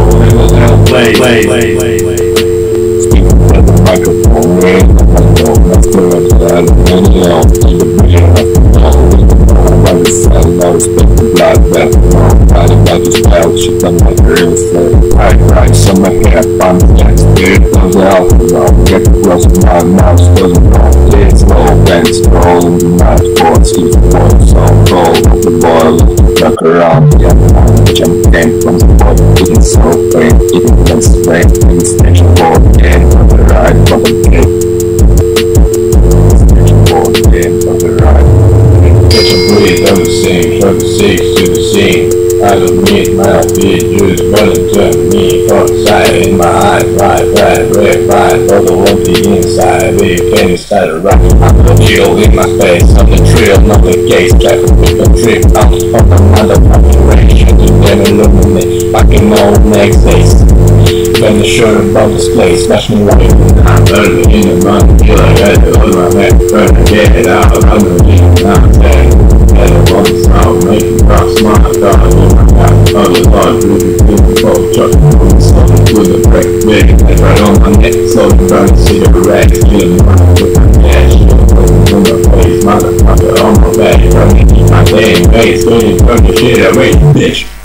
roll in a little place. Speaking from the microphone, man, I know that's good. I don't know, in the beginning of the know, I was selling, I respect the blood back, nobody got this style, shit on my real estate. Right, so my hair, I'm next, it goes out, get the close to my mouth, doesn't know, it's low, and strolling the night, for Steve Boy, so cold, the boy, look around, yeah, jump came from the boy, eating so plain, eating less plain, in the station board, and on the ride, from the gate. Of the scene, from the six to the scene. I don't need my feet, just running to me from the side in my eyes, right, red, for the one the inside, big candy started rocking. I'm the chill in my face, on the trail, not the gates, traffic with the trip out of the motherfucking race, to then illuminate, fucking old next days. Bend the shirt above this place, smash me right I'm burning in the money, feel like I had to hold my neck, burning, get it out, I'm gonna leave it now, had a one sound, making rock smart, God, in my mouth, other thought, really feeling both, chucking moving slowly through the break, big, head right on my neck, slowly burning cigarettes, feeling money with my cash, in my face, motherfucker, on my back, running, keep my damn face, feeling, turn the shit away, bitch.